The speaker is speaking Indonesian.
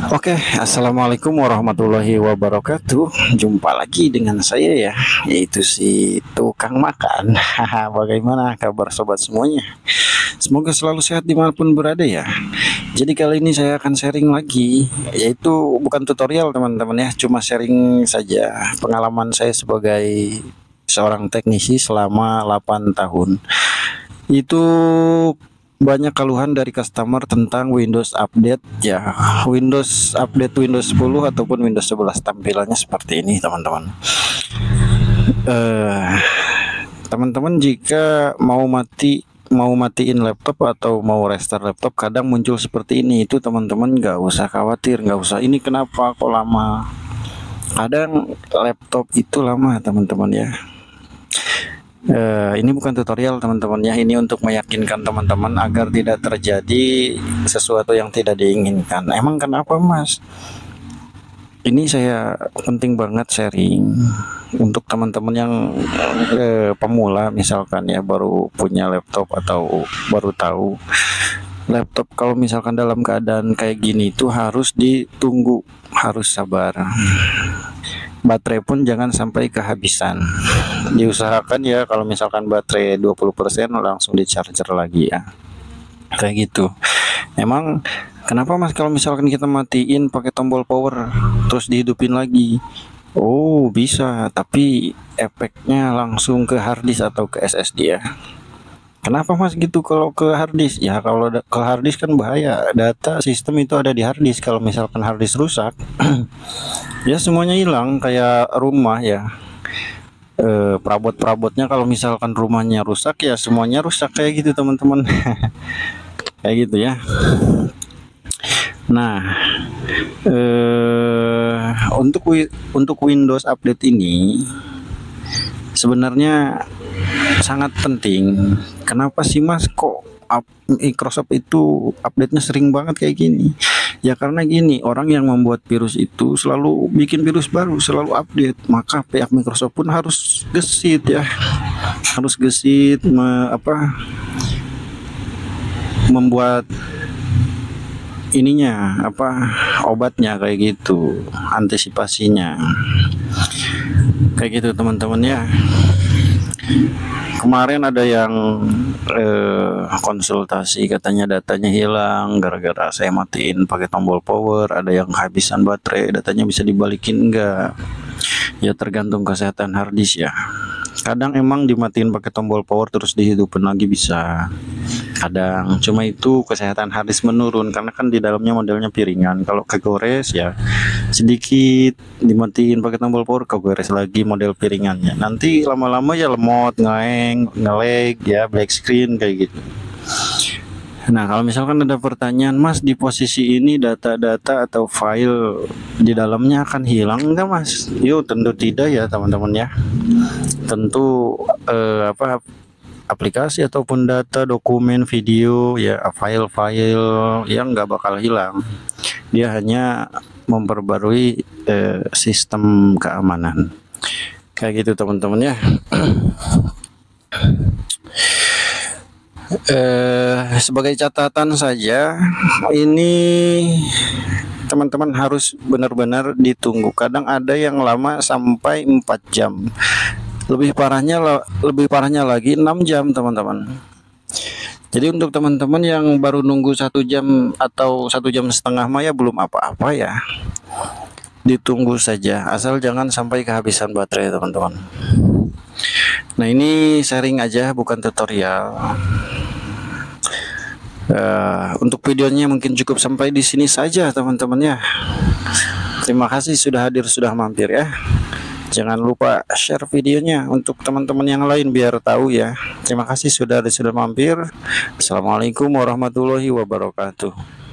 Oke, assalamualaikum warahmatullahi wabarakatuh. Jumpa lagi dengan saya ya, yaitu si tukang makan. Haha, bagaimana kabar sobat semuanya? Semoga selalu sehat dimanapun berada ya. Jadi kali ini saya akan sharing lagi, yaitu bukan tutorial teman-teman ya, cuma sharing saja pengalaman saya sebagai seorang teknisi selama 8 tahun. Itu banyak keluhan dari customer tentang Windows update ya. Windows 10 ataupun Windows 11 tampilannya seperti ini teman-teman. Teman-teman jika mau matiin laptop atau mau restart laptop kadang muncul seperti ini. Itu teman-teman nggak usah khawatir, nggak usah ini kenapa kok lama. Kadang laptop itu lama teman-teman ya. Ini bukan tutorial teman-teman ya, ini untuk meyakinkan teman-teman agar tidak terjadi sesuatu yang tidak diinginkan. Emang kenapa mas? Ini saya penting banget sharing untuk teman-teman yang pemula misalkan ya, baru punya laptop atau baru tahu laptop. Kalau misalkan dalam keadaan kayak gini itu harus ditunggu, harus sabar. Baterai pun jangan sampai kehabisan. Diusahakan ya kalau misalkan baterai 20% langsung di charger lagi ya. Kayak gitu. Emang kenapa mas kalau misalkan kita matiin pakai tombol power terus dihidupin lagi? Oh bisa, tapi efeknya langsung ke harddisk atau ke SSD ya. Kenapa mas gitu kalau ke harddisk? Ya kalau ke harddisk kan bahaya. Data sistem itu ada di harddisk. Kalau misalkan harddisk rusak, ya semuanya hilang kayak rumah ya. Perabot-perabotnya kalau misalkan rumahnya rusak ya semuanya rusak kayak gitu teman-teman. Kayak gitu ya. Nah, untuk Windows update ini sebenarnya sangat penting. Kenapa sih mas kok Microsoft itu update-nya sering banget kayak gini? Ya karena gini, orang yang membuat virus itu selalu bikin virus baru, selalu update. Maka pihak Microsoft pun harus gesit ya, harus gesit membuat ininya obatnya kayak gitu, antisipasinya kayak gitu teman-teman ya. Kemarin ada yang konsultasi katanya datanya hilang gara-gara saya matiin pakai tombol power. Ada yang kehabisan baterai, datanya bisa dibalikin enggak? Ya tergantung kesehatan harddisk ya. Kadang emang dimatiin pakai tombol power terus dihidupin lagi bisa. Kadang cuma itu kesehatan harddisk menurun karena kan di dalamnya modelnya piringan. Kalau kegores ya sedikit dimatiin pakai tombol power kegores lagi model piringannya. Nanti lama-lama ya lemot, ngelag ya, black screen kayak gitu. Nah, kalau misalkan ada pertanyaan, Mas, di posisi ini data-data atau file di dalamnya akan hilang enggak, Mas? Yuk, tentu tidak ya, teman-teman ya. Tentu aplikasi ataupun data, dokumen, video, ya file-file yang nggak bakal hilang. Dia hanya memperbarui sistem keamanan. Kayak gitu, teman-teman ya. Sebagai catatan saja, ini teman-teman harus benar-benar ditunggu. Kadang ada yang lama sampai 4 jam. Lebih parahnya lagi 6 jam teman-teman. Jadi untuk teman-teman yang baru nunggu 1 jam atau 1,5 jam mah ya belum apa-apa ya. Ditunggu saja, asal jangan sampai kehabisan baterai teman-teman. Nah ini sharing aja, bukan tutorial. Untuk videonya mungkin cukup sampai di sini saja teman-teman ya. Terima kasih sudah hadir, sudah mampir ya. Jangan lupa share videonya untuk teman-teman yang lain biar tahu ya. Terima kasih sudah mampir. Assalamualaikum warahmatullahi wabarakatuh.